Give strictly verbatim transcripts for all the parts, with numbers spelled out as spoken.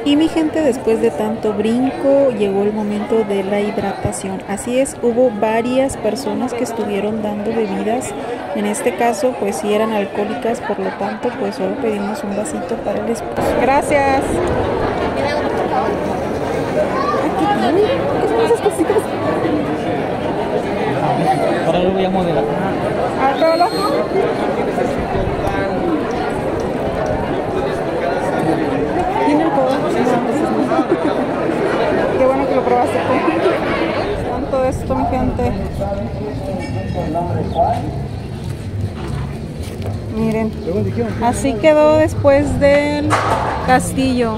Y mi gente, después de tanto brinco, llegó el momento de la hidratación. Así es, hubo varias personas que estuvieron dando bebidas. En este caso, pues sí eran alcohólicas, por lo tanto, pues solo pedimos un vasito para el esposo. Gracias. Aquí tiene. ¿Qué son esas cositas? Ahora lo voy a modelar. ¿Ah, Carlos? ¿Tienen todo? Qué bueno que lo probaste tú. Tanto esto, mi gente. Miren, así quedó después del castillo.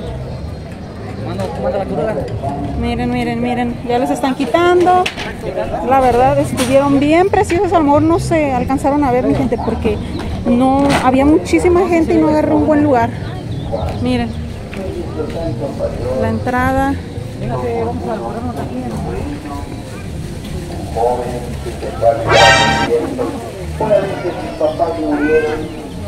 Miren, miren, miren, ya los están quitando. La verdad, estuvieron bien preciosos. A lo mejor no se alcanzaron a ver, mi gente, porque no había muchísima gente y no agarré un buen lugar. Miren, la entrada. Una vez que sus papás murieron,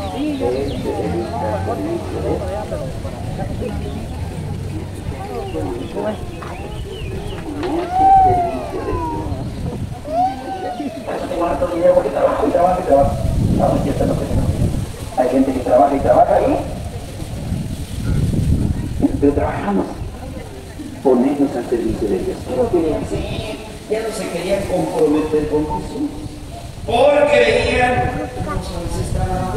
hay gente que trabaja y trabaja ahí, pero trabajamos, ponernos al servicio de Dios. Pero querían seguir, ya no se querían comprometer con Jesús, porque veían cómo se estaban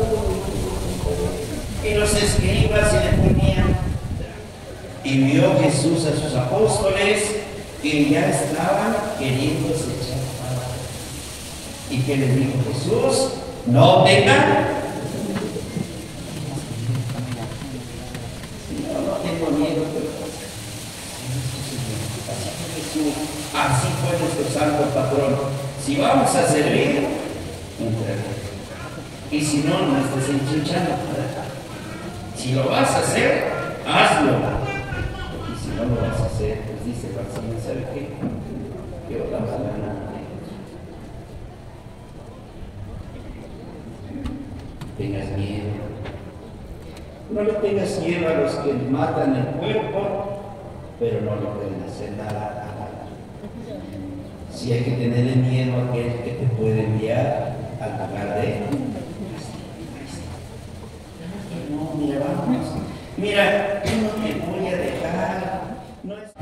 y los escribas se le ponían. Y vio Jesús a sus apóstoles que ya estaban queriéndose echar para atrás. ¿Y qué les dijo Jesús? No tengan. No, no tengo miedo, pero así fue nuestro santo patrón. Si vamos a servir, entrega. Y si no, no estés enchinchando. Si lo vas a hacer, hazlo. No lo vas a hacer, pues dice el Señor, ¿sabe qué? Que os damos la gana. Tengas miedo. No le tengas miedo a los que matan el cuerpo, pero no le pueden hacer nada a nada. Si hay que tenerle miedo a aquel que te puede enviar al lugar de él. No, mira, vamos. Mira, yo no me voy a dejar. No es...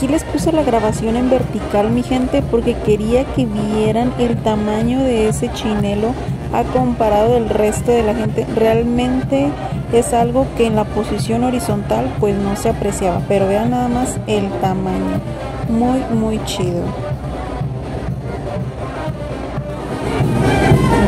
aquí les puse la grabación en vertical, mi gente, porque quería que vieran el tamaño de ese chinelo a comparado del resto de la gente. Realmente es algo que en la posición horizontal pues no se apreciaba, pero vean nada más el tamaño, muy muy chido.